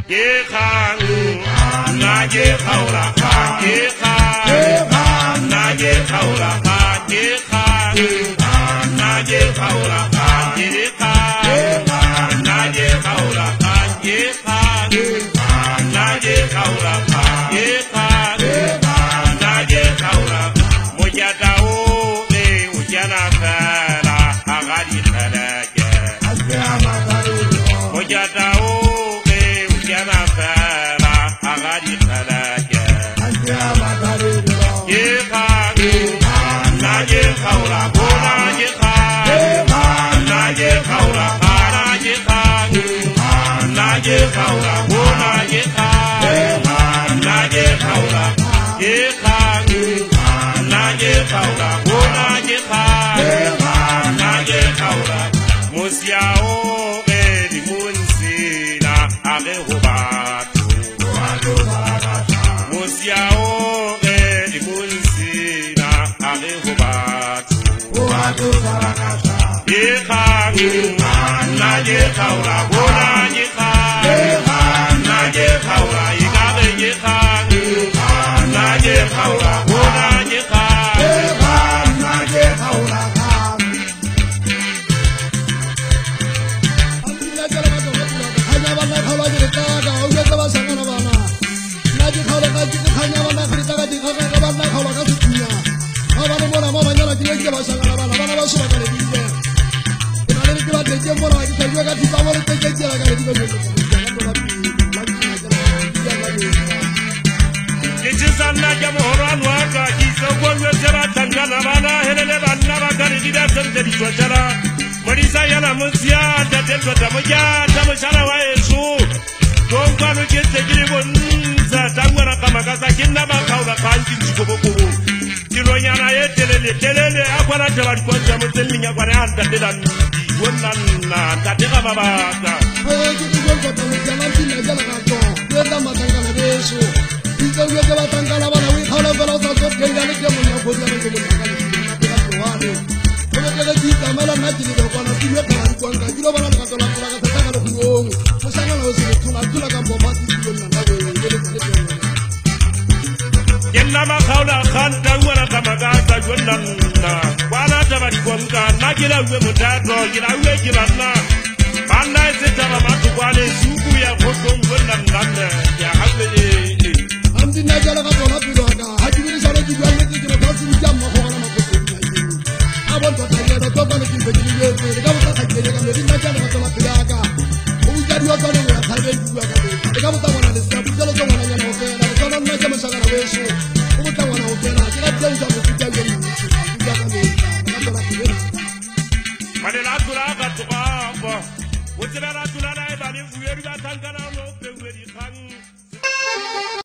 ye khang na ye khaula khan ye khang na ye khaula khan ye khang na ye khaula khan ye khang na ye khaula khan ye khang na ye khaula khan ye khang na ye khaula mujadao e ujana khala agadi khala ke mujadao e ujana khala agadi khala ke ye khang na ye khaula bona ye khang na ye khaula khana ye khang na ye khaula bona ye khang na ye khaula ye khang na ye khaula bona ye khang na ye khaula musiao be di munsina age hobatu musiao be di munsina age hobatu ye khang na ye khaula bona ye khang na ye khaula igabe ye khang na ye khaula bona ye khang na ye khaula Kisana jamhura nwaka kisogolwe sera tangana bana helele bana bakari dida sente diswachara marisa yana musia tatetwa tamoja tamoshara wa Yesu tongwano kete kiribonza tangwana kamakasa kinna bakaula kanji chikoboko kironyana yetelele telele akwala tabali kwanja muteminya kwa anda dedan wonna tateka babaka kikigolwa tamujana tina jala kato yenda matangana Yesu Because we have Tangana, we call a fellow of the Kenyan,